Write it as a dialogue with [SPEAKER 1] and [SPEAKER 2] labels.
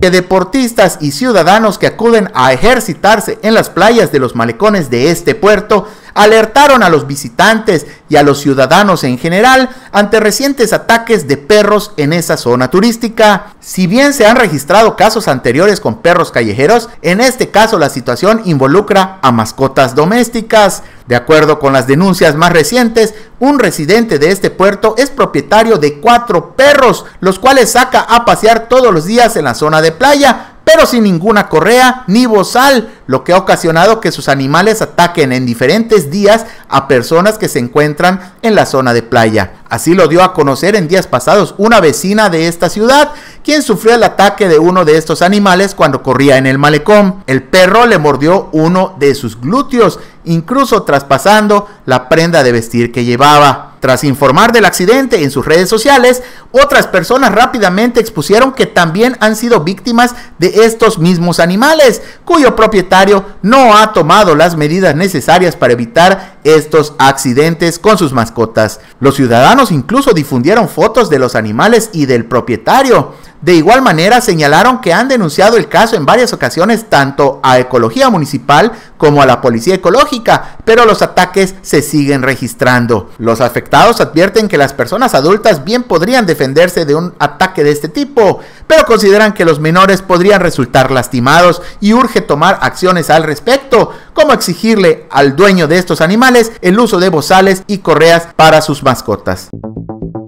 [SPEAKER 1] que deportistas y ciudadanos que acuden a ejercitarse en las playas de los malecones de este puerto alertaron a los visitantes y a los ciudadanos en general ante recientes ataques de perros en esa zona turística. Si bien se han registrado casos anteriores con perros callejeros, en este caso la situación involucra a mascotas domésticas. De acuerdo con las denuncias más recientes, un residente de este puerto es propietario de 4 perros, los cuales saca a pasear todos los días en la zona de playa, pero sin ninguna correa ni bozal, lo que ha ocasionado que sus animales ataquen en diferentes días a personas que se encuentran en la zona de playa. Así lo dio a conocer en días pasados una vecina de esta ciudad, quien sufrió el ataque de uno de estos animales cuando corría en el malecón. El perro le mordió uno de sus glúteos, incluso traspasando la prenda de vestir que llevaba. Tras informar del accidente en sus redes sociales, otras personas rápidamente expusieron que también han sido víctimas de estos mismos animales, cuyo propietario no ha tomado las medidas necesarias para evitar estos accidentes con sus mascotas. Los ciudadanos incluso difundieron fotos de los animales y del propietario. De igual manera señalaron que han denunciado el caso en varias ocasiones tanto a Ecología Municipal como a la Policía Ecológica, pero los ataques se siguen registrando. Los afectados advierten que las personas adultas bien podrían defenderse de un ataque de este tipo, pero consideran que los menores podrían resultar lastimados y urge tomar acciones al respecto, como exigirle al dueño de estos animales el uso de bozales y correas para sus mascotas.